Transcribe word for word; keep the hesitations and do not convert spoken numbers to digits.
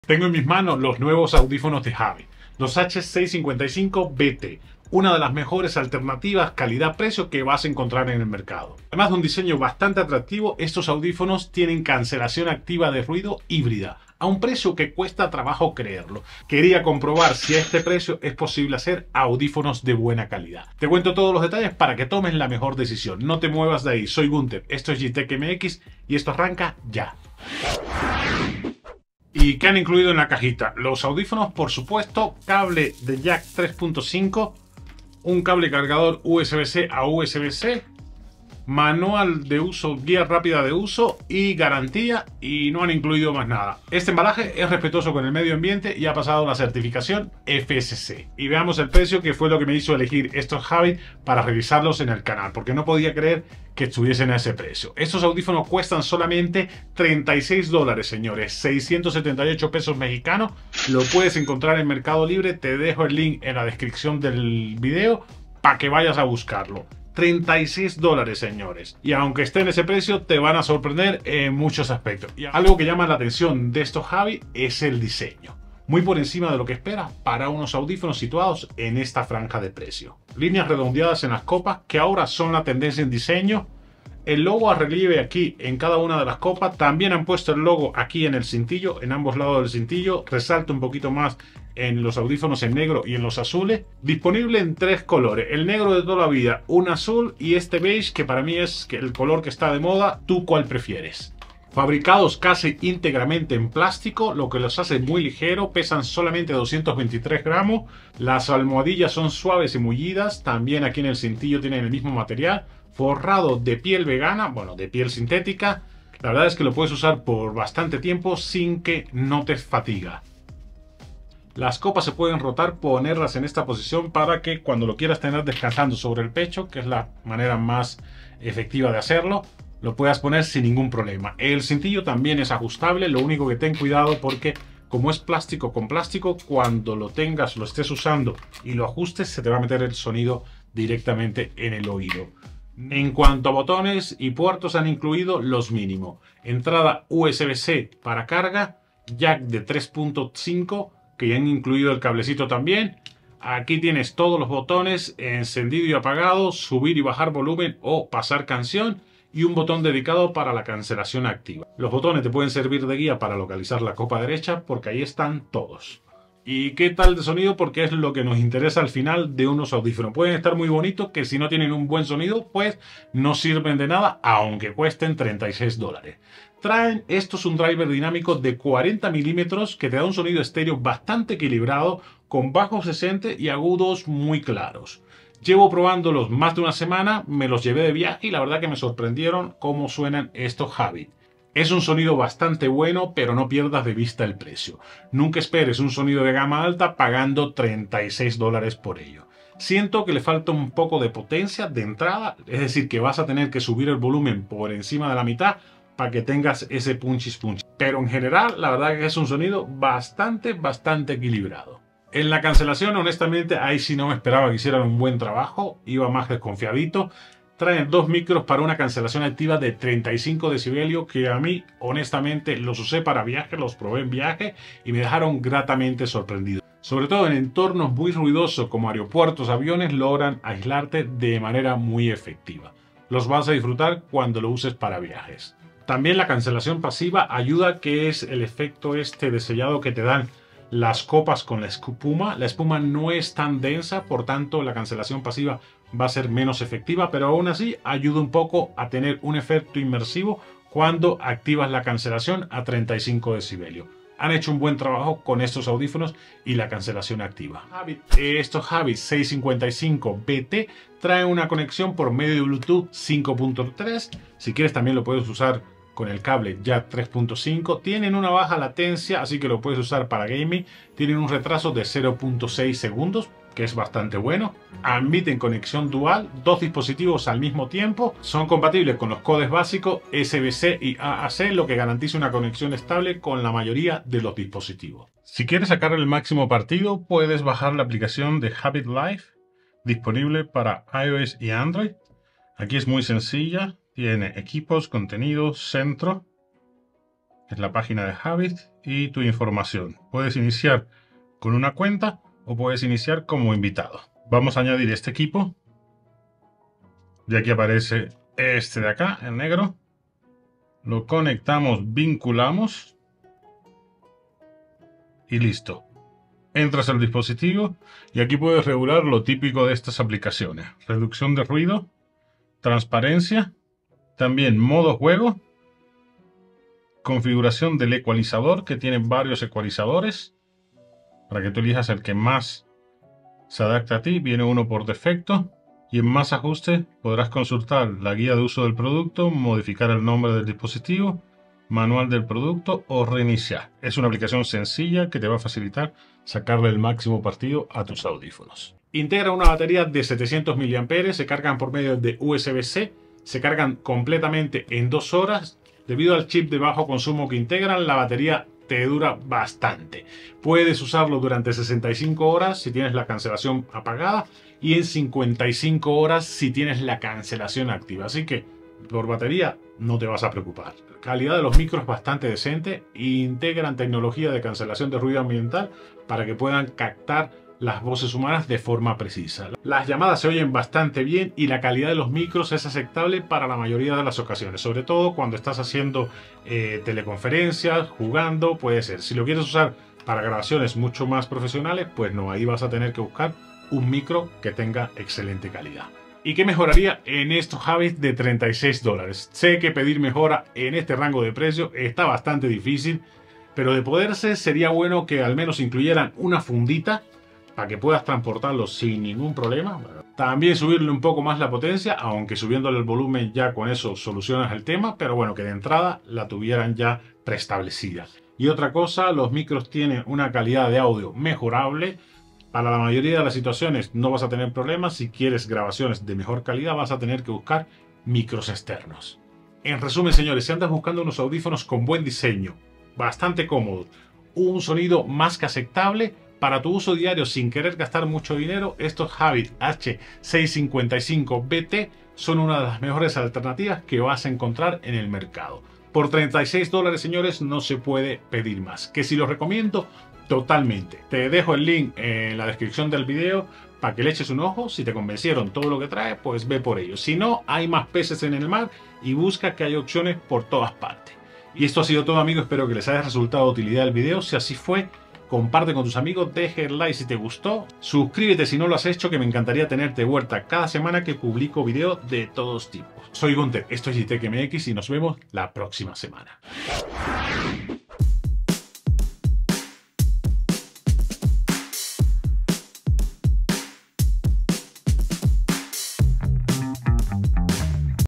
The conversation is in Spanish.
Tengo en mis manos los nuevos audífonos de Javi, los H seiscientos cincuenta y cinco B T, una de las mejores alternativas calidad-precio que vas a encontrar en el mercado. Además de un diseño bastante atractivo, estos audífonos tienen cancelación activa de ruido híbrida, a un precio que cuesta trabajo creerlo. Quería comprobar si a este precio es posible hacer audífonos de buena calidad. Te cuento todos los detalles para que tomes la mejor decisión. No te muevas de ahí, soy Gunter, esto es Gtech M X y esto arranca ya. ¿Y qué han incluido en la cajita? Los audífonos, por supuesto, cable de jack tres punto cinco, un cable cargador U S B C a U S B C, manual de uso, guía rápida de uso y garantía, y no han incluido más nada. Este embalaje es respetuoso con el medio ambiente y ha pasado la certificación F S C. Y veamos el precio, que fue lo que me hizo elegir estos Javi para revisarlos en el canal, porque no podía creer que estuviesen a ese precio. Estos audífonos cuestan solamente treinta y seis dólares, señores, seiscientos setenta y ocho pesos mexicanos. Lo puedes encontrar en Mercado Libre, te dejo el link en la descripción del video para que vayas a buscarlo. treinta y seis dólares, señores, y aunque esté en ese precio te van a sorprender en muchos aspectos. Y algo que llama la atención de estos Javi es el diseño, muy por encima de lo que esperas para unos audífonos situados en esta franja de precio. Líneas redondeadas en las copas, que ahora son la tendencia en diseño. El logo a relieve aquí en cada una de las copas. También han puesto el logo aquí en el cintillo, en ambos lados del cintillo. Resalta un poquito más en los audífonos en negro y en los azules. Disponible en tres colores: el negro de toda la vida, un azul y este beige, que para mí es el color que está de moda. ¿Tú cuál prefieres? Fabricados casi íntegramente en plástico, lo que los hace muy ligero. Pesan solamente doscientos veintitrés gramos. Las almohadillas son suaves y mullidas. También aquí en el cintillo tienen el mismo material, forrado de piel vegana, bueno, de piel sintética. La verdad es que lo puedes usar por bastante tiempo sin que notes fatiga. Las copas se pueden rotar, ponerlas en esta posición para que cuando lo quieras tener descansando sobre el pecho, que es la manera más efectiva de hacerlo, lo puedas poner sin ningún problema. El cintillo también es ajustable, lo único que ten cuidado porque como es plástico con plástico, cuando lo tengas, lo estés usando y lo ajustes, se te va a meter el sonido directamente en el oído. En cuanto a botones y puertos, han incluido los mínimos: entrada U S B C para carga, jack de tres punto cinco, que ya han incluido el cablecito también. Aquí tienes todos los botones: encendido y apagado, subir y bajar volumen o pasar canción, y un botón dedicado para la cancelación activa. Los botones te pueden servir de guía para localizar la copa derecha, porque ahí están todos. ¿Y qué tal de sonido? Porque es lo que nos interesa al final de unos audífonos. Pueden estar muy bonitos, que si no tienen un buen sonido, pues no sirven de nada, aunque cuesten treinta y seis dólares. Traen estos un driver dinámico de cuarenta milímetros que te da un sonido estéreo bastante equilibrado, con bajos sesenta y agudos muy claros. Llevo probándolos más de una semana, me los llevé de viaje y la verdad que me sorprendieron cómo suenan estos Javi. Es un sonido bastante bueno, pero no pierdas de vista el precio. Nunca esperes un sonido de gama alta pagando treinta y seis dólares por ello. Siento que le falta un poco de potencia de entrada, es decir, que vas a tener que subir el volumen por encima de la mitad para que tengas ese punchis punch. Pero en general, la verdad que es un sonido bastante, bastante equilibrado. En la cancelación, honestamente, ahí sí no me esperaba que hicieran un buen trabajo, iba más desconfiadito. Traen dos micros para una cancelación activa de treinta y cinco decibelios, que a mí, honestamente, los usé para viaje, los probé en viaje y me dejaron gratamente sorprendido. Sobre todo en entornos muy ruidosos como aeropuertos, aviones, logran aislarte de manera muy efectiva. Los vas a disfrutar cuando lo uses para viajes. También la cancelación pasiva ayuda, que es el efecto este de sellado que te dan las copas con la espuma. La espuma no es tan densa, por tanto la cancelación pasiva va a ser menos efectiva, pero aún así ayuda un poco a tener un efecto inmersivo cuando activas la cancelación a treinta y cinco decibelios. Han hecho un buen trabajo con estos audífonos y la cancelación activa. Estos Javi seiscientos cincuenta y cinco B T traen una conexión por medio de Bluetooth cinco punto tres. Si quieres también lo puedes usar con el cable jack tres punto cinco. Tienen una baja latencia, así que lo puedes usar para gaming. Tienen un retraso de cero punto seis segundos, que es bastante bueno. Admiten conexión dual, dos dispositivos al mismo tiempo. Son compatibles con los codecs básicos U S B C y A A C, lo que garantiza una conexión estable con la mayoría de los dispositivos. Si quieres sacar el máximo partido, puedes bajar la aplicación de Habit Life, disponible para iOS y Android. Aquí es muy sencilla. Tiene equipos, contenidos, centro. es la página de Habit y tu información. Puedes iniciar con una cuenta o puedes iniciar como invitado. Vamos a añadir este equipo. Y aquí aparece este de acá, en negro. Lo conectamos, vinculamos. Y listo. Entras al dispositivo y aquí puedes regular lo típico de estas aplicaciones. Reducción de ruido, transparencia, también modo juego, configuración del ecualizador, que tiene varios ecualizadores, para que tú elijas el que más se adapta a ti. Viene uno por defecto. Y en más ajustes podrás consultar la guía de uso del producto, modificar el nombre del dispositivo, manual del producto o reiniciar. Es una aplicación sencilla que te va a facilitar sacarle el máximo partido a tus audífonos. Integra una batería de setecientos miliamperios hora, se cargan por medio de U S B C, se cargan completamente en dos horas. Debido al chip de bajo consumo que integran, la batería te dura bastante. Puedes usarlo durante sesenta y cinco horas si tienes la cancelación apagada y en cincuenta y cinco horas si tienes la cancelación activa. Así que por batería no te vas a preocupar. La calidad de los micros es bastante decente e integran tecnología de cancelación de ruido ambiental para que puedan captar las voces humanas de forma precisa. Las llamadas se oyen bastante bien y la calidad de los micros es aceptable para la mayoría de las ocasiones, sobre todo cuando estás haciendo eh, teleconferencias, jugando, puede ser. Si lo quieres usar para grabaciones mucho más profesionales, pues no, ahí vas a tener que buscar un micro que tenga excelente calidad. ¿Y qué mejoraría en estos Habit de treinta y seis dólares? Sé que pedir mejora en este rango de precio está bastante difícil, pero de poderse sería bueno que al menos incluyeran una fundita para que puedas transportarlo sin ningún problema. También subirle un poco más la potencia, aunque subiéndole el volumen ya con eso solucionas el tema, pero bueno, que de entrada la tuvieran ya preestablecida. Y otra cosa, los micros tienen una calidad de audio mejorable. Para la mayoría de las situaciones no vas a tener problemas. Si quieres grabaciones de mejor calidad vas a tener que buscar micros externos. En resumen, señores, si andas buscando unos audífonos con buen diseño, bastante cómodos, un sonido más que aceptable, para tu uso diario sin querer gastar mucho dinero, estos Habit H seiscientos cincuenta y cinco B T son una de las mejores alternativas que vas a encontrar en el mercado. Por treinta y seis dólares, señores, no se puede pedir más. Que si los recomiendo, totalmente. Te dejo el link en la descripción del video para que le eches un ojo. Si te convencieron todo lo que trae, pues ve por ello. Si no, hay más peces en el mar y busca que hay opciones por todas partes. Y esto ha sido todo, amigos. Espero que les haya resultado de utilidad el video. Si así fue, comparte con tus amigos, deje el like si te gustó, suscríbete si no lo has hecho, que me encantaría tenerte de vuelta cada semana que publico videos de todos tipos. Soy Gunter, esto es G Tech M X y nos vemos la próxima semana.